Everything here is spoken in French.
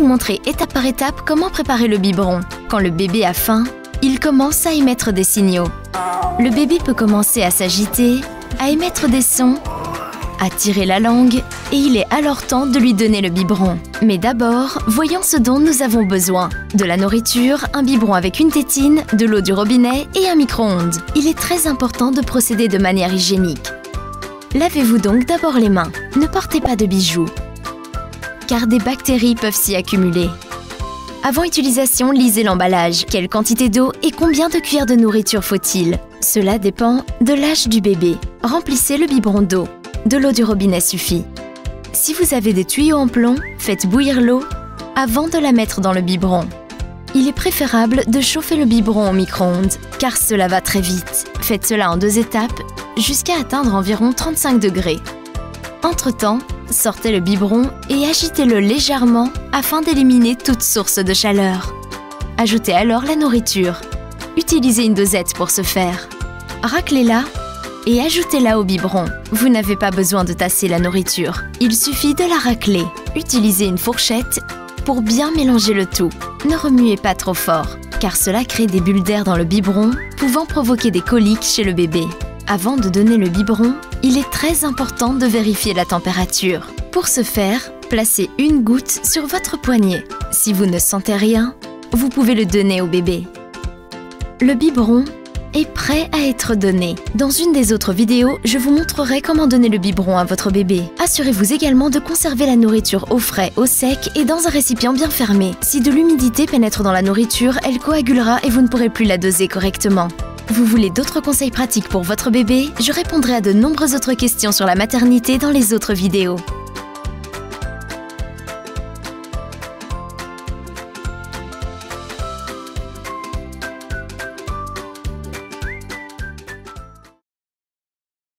vous montrer étape par étape comment préparer le biberon. Quand le bébé a faim, il commence à émettre des signaux. Le bébé peut commencer à s'agiter, à émettre des sons, à tirer la langue, et il est alors temps de lui donner le biberon. Mais d'abord, voyons ce dont nous avons besoin. De la nourriture, un biberon avec une tétine, de l'eau du robinet et un micro-ondes. Il est très important de procéder de manière hygiénique. Lavez-vous donc d'abord les mains. Ne portez pas de bijoux, car des bactéries peuvent s'y accumuler. Avant utilisation, lisez l'emballage. Quelle quantité d'eau et combien de cuillères de nourriture faut-il? Cela dépend de l'âge du bébé. Remplissez le biberon d'eau. De l'eau du robinet suffit. Si vous avez des tuyaux en plomb, faites bouillir l'eau avant de la mettre dans le biberon. Il est préférable de chauffer le biberon au micro-ondes, car cela va très vite. Faites cela en 2 étapes, jusqu'à atteindre environ 35 degrés. Entre-temps, sortez le biberon et agitez-le légèrement afin d'éliminer toute source de chaleur. Ajoutez alors la nourriture. Utilisez une dosette pour ce faire. Raclez-la et ajoutez-la au biberon. Vous n'avez pas besoin de tasser la nourriture. Il suffit de la racler. Utilisez une fourchette pour bien mélanger le tout. Ne remuez pas trop fort, car cela crée des bulles d'air dans le biberon, pouvant provoquer des coliques chez le bébé. Avant de donner le biberon, il est très important de vérifier la température. Pour ce faire, placez une goutte sur votre poignet. Si vous ne sentez rien, vous pouvez le donner au bébé. Le biberon est prêt à être donné. Dans une des autres vidéos, je vous montrerai comment donner le biberon à votre bébé. Assurez-vous également de conserver la nourriture au frais, au sec et dans un récipient bien fermé. Si de l'humidité pénètre dans la nourriture, elle coagulera et vous ne pourrez plus la doser correctement. Vous voulez d'autres conseils pratiques pour votre bébé? Je répondrai à de nombreuses autres questions sur la maternité dans les autres vidéos.